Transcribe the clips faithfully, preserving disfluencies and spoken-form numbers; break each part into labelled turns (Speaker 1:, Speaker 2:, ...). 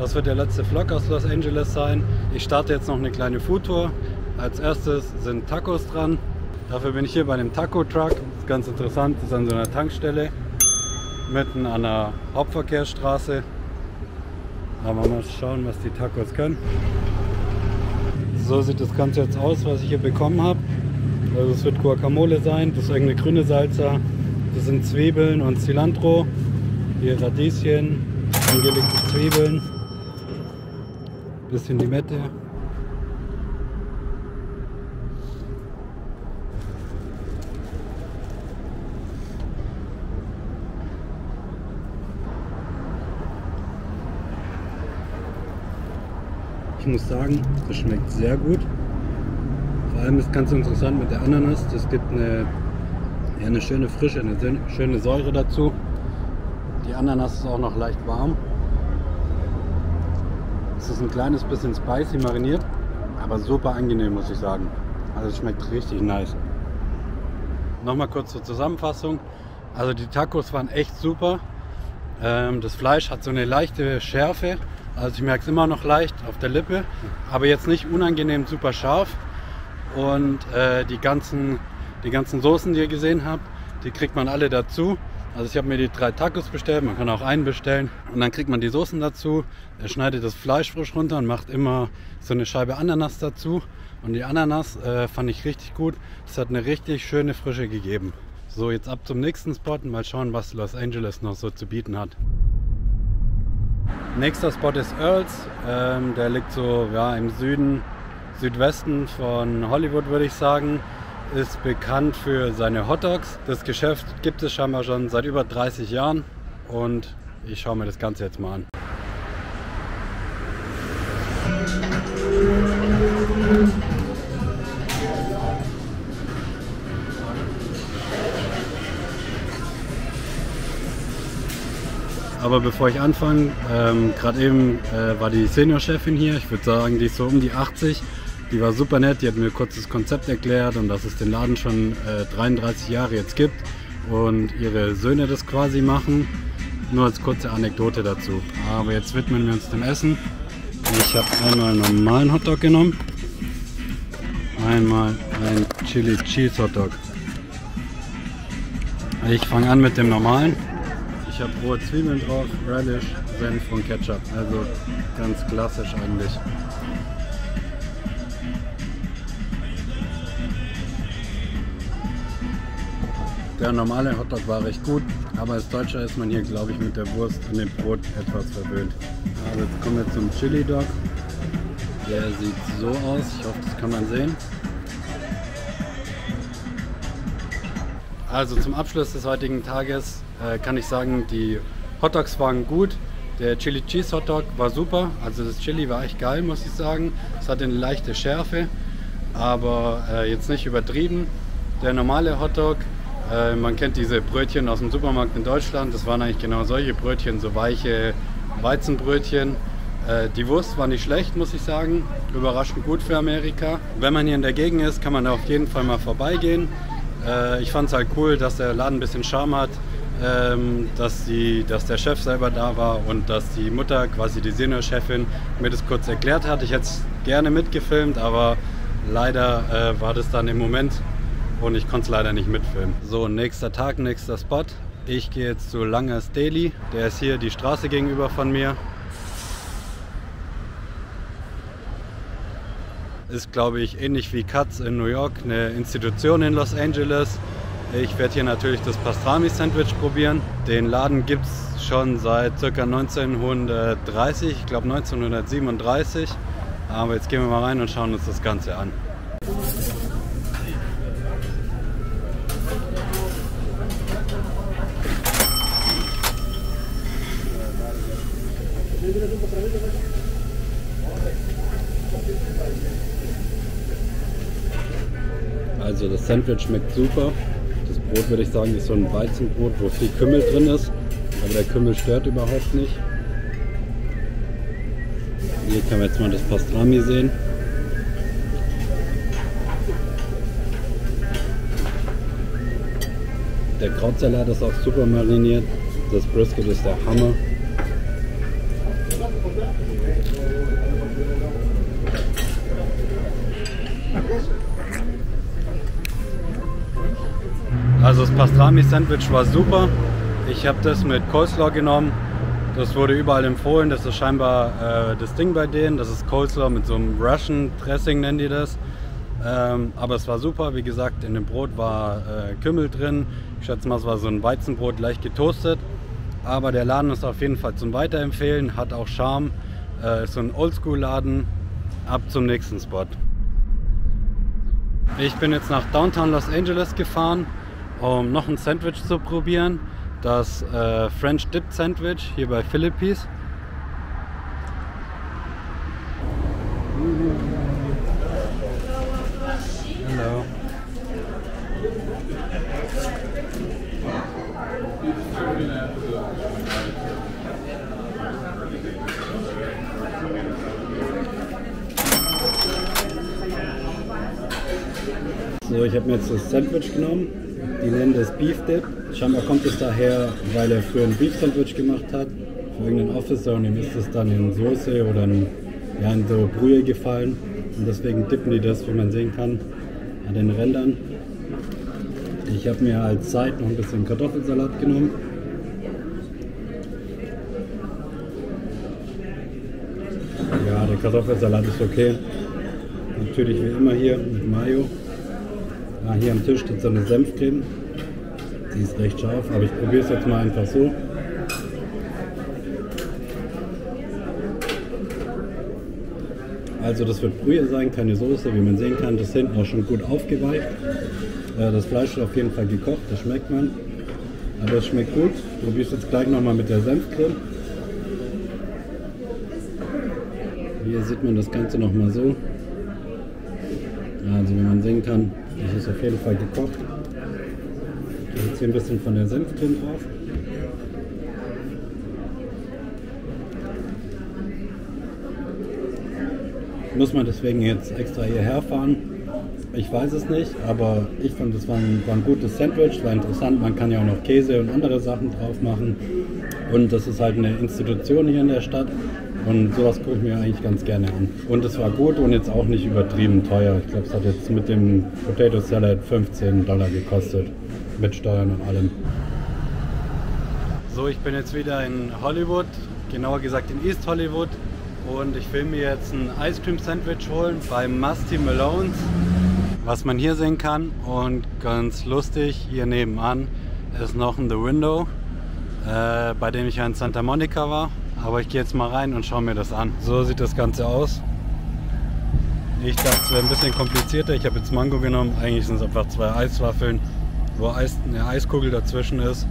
Speaker 1: Das wird der letzte Vlog aus Los Angeles sein. Ich starte jetzt noch eine kleine Foodtour. Als erstes sind Tacos dran. Dafür bin ich hier bei dem Taco Truck. Das ist ganz interessant, das ist an so einer Tankstelle, mitten an der Hauptverkehrsstraße. Aber mal schauen, was die Tacos können. So sieht das Ganze jetzt aus, was ich hier bekommen habe. Also es wird Guacamole sein, das ist irgendeine grüne Salsa, das sind Zwiebeln und Cilantro, hier Radieschen, angelegte Zwiebeln, bisschen Limette. Ich muss sagen, das schmeckt sehr gut. Vor allem ist ganz interessant mit der Ananas. Das gibt eine, ja, eine schöne Frische, eine schöne Säure dazu. Die Ananas ist auch noch leicht warm. Es ist ein kleines bisschen spicy mariniert, aber super angenehm, muss ich sagen. Also es schmeckt richtig nice. Nochmal kurz zur Zusammenfassung. Also die Tacos waren echt super. Das Fleisch hat so eine leichte Schärfe. Also ich merke es immer noch leicht auf der Lippe, aber jetzt nicht unangenehm super scharf. Und äh, die, ganzen, die ganzen Soßen, die ihr gesehen habt, die kriegt man alle dazu. Also ich habe mir die drei Tacos bestellt, man kann auch einen bestellen. Und dann kriegt man die Soßen dazu, er schneidet das Fleisch frisch runter und macht immer so eine Scheibe Ananas dazu. Und die Ananas äh, fand ich richtig gut, das hat eine richtig schöne Frische gegeben. So, jetzt ab zum nächsten Spot und mal schauen, was Los Angeles noch so zu bieten hat. Nächster Spot ist Earls, ähm, der liegt so ja, im Süden, Südwesten von Hollywood, würde ich sagen. Ist bekannt für seine Hotdogs. Das Geschäft gibt es scheinbar schon seit über dreißig Jahren und ich schaue mir das Ganze jetzt mal an. Aber bevor ich anfange, ähm, gerade eben äh, war die Senior-Chefin hier, ich würde sagen, die ist so um die achtzig. Die war super nett, die hat mir kurz das Konzept erklärt und dass es den Laden schon äh, dreiunddreißig Jahre jetzt gibt und ihre Söhne das quasi machen. Nur als kurze Anekdote dazu. Aber jetzt widmen wir uns dem Essen. Ich habe einmal einen normalen Hotdog genommen, einmal einen Chili Cheese Hotdog. Ich fange an mit dem normalen. Ich habe rohe Zwiebeln drauf, Relish, Senf und Ketchup. Also ganz klassisch eigentlich. Der normale Hotdog war recht gut, aber als Deutscher ist man hier, glaube ich, mit der Wurst und dem Brot etwas verwöhnt. Also jetzt kommen wir zum Chili Dog. Der sieht so aus, ich hoffe, das kann man sehen. Also zum Abschluss des heutigen Tages äh, kann ich sagen, die Hotdogs waren gut. Der Chili Cheese Hotdog war super, also das Chili war echt geil, muss ich sagen. Es hatte eine leichte Schärfe, aber äh, jetzt nicht übertrieben. Der normale Hotdog, äh, man kennt diese Brötchen aus dem Supermarkt in Deutschland, das waren eigentlich genau solche Brötchen, so weiche Weizenbrötchen. Äh, die Wurst war nicht schlecht, muss ich sagen, überraschend gut für Amerika. Wenn man hier in der Gegend ist, kann man da auf jeden Fall mal vorbeigehen. Äh, ich fand es halt cool, dass der Laden ein bisschen Charme hat. Ähm, dass, die, dass der Chef selber da war und dass die Mutter, quasi die Senior-Chefin, mir das kurz erklärt hat. Ich hätte es gerne mitgefilmt, aber leider äh, war das dann im Moment und ich konnte es leider nicht mitfilmen. So, nächster Tag, nächster Spot. Ich gehe jetzt zu Langers Deli. Der ist hier die Straße gegenüber von mir. Ist, glaube ich, ähnlich wie Katz in New York, eine Institution in Los Angeles. Ich werde hier natürlich das Pastrami-Sandwich probieren. Den Laden gibt es schon seit ca. neunzehnhundertdreißig, ich glaube neunzehnhundertsiebenunddreißig. Aber jetzt gehen wir mal rein und schauen uns das Ganze an. Also das Sandwich schmeckt super. Das Brot, würde ich sagen, ist so ein Weizenbrot, wo viel Kümmel drin ist. Aber der Kümmel stört überhaupt nicht. Hier kann man jetzt mal das Pastrami sehen. Der Krautsalat ist auch super mariniert. Das Brisket ist der Hammer. Also das Pastrami-Sandwich war super. Ich habe das mit Coleslaw genommen. Das wurde überall empfohlen. Das ist scheinbar äh, das Ding bei denen. Das ist Coleslaw mit so einem Russian Dressing, nennen die das. Ähm, aber es war super. Wie gesagt, in dem Brot war äh, Kümmel drin. Ich schätze mal, es war so ein Weizenbrot, leicht getoastet. Aber der Laden ist auf jeden Fall zum Weiterempfehlen. Hat auch Charme. Äh, ist so ein Oldschool-Laden. Ab zum nächsten Spot. Ich bin jetzt nach Downtown Los Angeles gefahren, um noch ein Sandwich zu probieren. Das äh, French Dip Sandwich hier bei Philippi's. Hello. So, ich habe mir jetzt das Sandwich genommen. Die nennen das Beef Dip. Scheinbar kommt es daher, weil er früher ein Beef Sandwich gemacht hat für irgendeinen Officer und ihm ist es dann in Soße oder in, ja, in so Brühe gefallen. Und deswegen dippen die das, wie man sehen kann, an den Rändern. Ich habe mir als Side noch ein bisschen Kartoffelsalat genommen. Ja, der Kartoffelsalat ist okay. Natürlich wie immer hier mit Mayo. Ah, hier am Tisch steht so eine Senfcreme. Die ist recht scharf, aber ich probiere es jetzt mal einfach so. Also das wird Brühe sein, keine Soße, wie man sehen kann. Das ist hinten auch schon gut aufgeweicht. Das Fleisch ist auf jeden Fall gekocht, das schmeckt man. Aber es schmeckt gut. Ich probiere es jetzt gleich nochmal mit der Senfcreme. Hier sieht man das Ganze nochmal so. Also wie man sehen kann, das ist auf jeden Fall gekocht. Jetzt hier ein bisschen von der Senfcreme drauf. Muss man deswegen jetzt extra hierher fahren? Ich weiß es nicht, aber ich fand, das war ein, war ein gutes Sandwich, war interessant. Man kann ja auch noch Käse und andere Sachen drauf machen. Und das ist halt eine Institution hier in der Stadt. Und sowas gucke ich mir eigentlich ganz gerne an. Und es war gut und jetzt auch nicht übertrieben teuer. Ich glaube, es hat jetzt mit dem Potato Salad fünfzehn Dollar gekostet. Mit Steuern und allem. So, ich bin jetzt wieder in Hollywood, genauer gesagt in East Hollywood. Und ich will mir jetzt ein Ice Cream Sandwich holen bei Musty Malone's. Was man hier sehen kann und ganz lustig, hier nebenan ist noch ein The Window, äh, bei dem ich ja in Santa Monica war. Aber ich gehe jetzt mal rein und schaue mir das an. So sieht das Ganze aus. Ich dachte, es wäre ein bisschen komplizierter. Ich habe jetzt Mango genommen. Eigentlich sind es einfach zwei Eiswaffeln, wo Eis, eine Eiskugel dazwischen ist.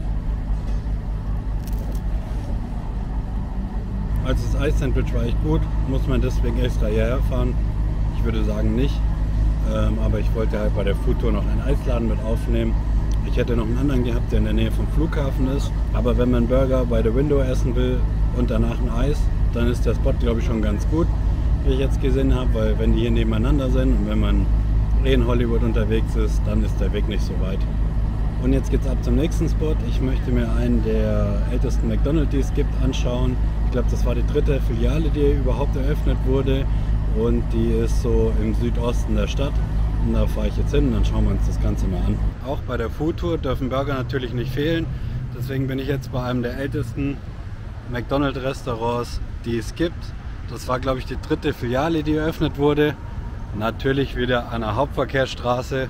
Speaker 1: Also das Eis-Sandwich war echt gut. Muss man deswegen extra hierher fahren? Ich würde sagen nicht. Ähm, aber ich wollte halt bei der Foodtour noch einen Eisladen mit aufnehmen. Ich hätte noch einen anderen gehabt, der in der Nähe vom Flughafen ist. Aber wenn man Burger bei The Window essen will und danach ein Eis, dann ist der Spot, glaube ich, schon ganz gut, wie ich jetzt gesehen habe. Weil wenn die hier nebeneinander sind und wenn man eh in Hollywood unterwegs ist, dann ist der Weg nicht so weit. Und jetzt geht's ab zum nächsten Spot. Ich möchte mir einen der ältesten McDonald's, die es gibt, anschauen. Ich glaube, das war die dritte Filiale, die überhaupt eröffnet wurde. Und die ist so im Südosten der Stadt. Und da fahre ich jetzt hin und dann schauen wir uns das Ganze mal an. Auch bei der Foodtour dürfen Burger natürlich nicht fehlen. Deswegen bin ich jetzt bei einem der ältesten McDonald's-Restaurants, die es gibt. Das war, glaube ich, die dritte Filiale, die eröffnet wurde. Natürlich wieder an der Hauptverkehrsstraße.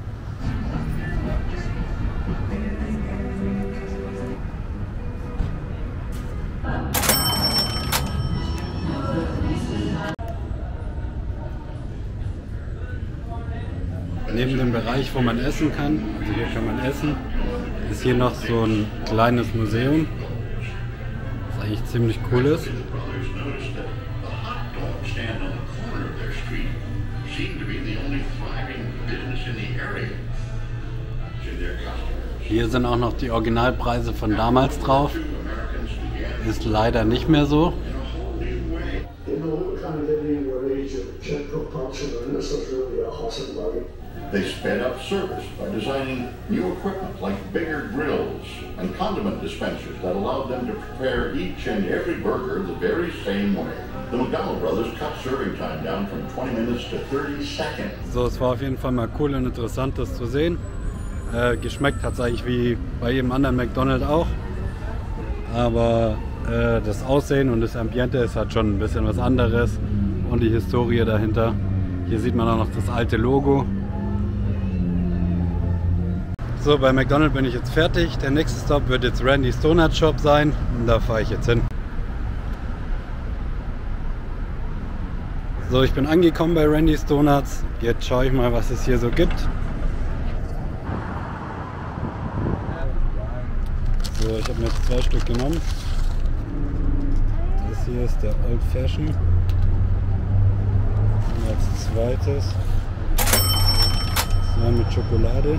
Speaker 1: Neben dem Bereich, wo man essen kann, also hier kann man essen, ist hier noch so ein kleines Museum, was eigentlich ziemlich cool ist. Hier sind auch noch die Originalpreise von damals drauf. Ist leider nicht mehr so.
Speaker 2: They sped up service by designing new equipment like bigger grills and condiment dispensers that allowed them to prepare each and every burger the very same way. The McDonald brothers cut serving time down from twenty minutes to thirty seconds.
Speaker 1: So, es war auf jeden Fall mal cool und interessant, das zu sehen. Äh, geschmeckt hat es eigentlich wie bei jedem anderen McDonald's auch. Aber äh, das Aussehen und das Ambiente ist halt schon ein bisschen was anderes. Und die Historie dahinter. Hier sieht man auch noch das alte Logo. So, bei McDonald's bin ich jetzt fertig. Der nächste Stop wird jetzt Randy's Donut Shop sein. Und da fahre ich jetzt hin. So, ich bin angekommen bei Randy's Donuts. Jetzt schaue ich mal, was es hier so gibt. So, ich habe mir jetzt zwei Stück genommen. Das hier ist der Old Fashion. Und als zweites so mit Schokolade.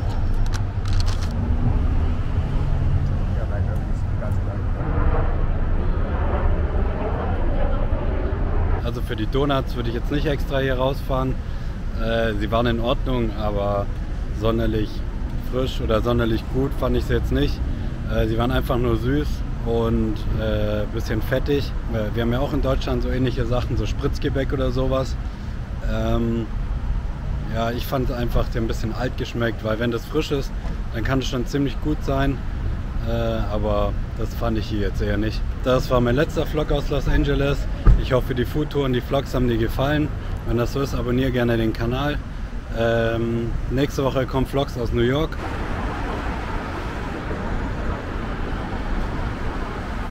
Speaker 1: Also für die Donuts würde ich jetzt nicht extra hier rausfahren. Äh, sie waren in Ordnung, aber sonderlich frisch oder sonderlich gut fand ich sie jetzt nicht. Äh, sie waren einfach nur süß und ein äh, bisschen fettig. Wir haben ja auch in Deutschland so ähnliche Sachen, so Spritzgebäck oder sowas. Ähm, ja, ich fand einfach, die haben ein bisschen alt geschmeckt, weil wenn das frisch ist, dann kann es schon ziemlich gut sein. Äh, aber das fand ich hier jetzt eher nicht. Das war mein letzter Vlog aus Los Angeles. Ich hoffe, die Foodtour und die Vlogs haben dir gefallen. Wenn das so ist, abonniere gerne den Kanal. Ähm, nächste Woche kommen Vlogs aus New York.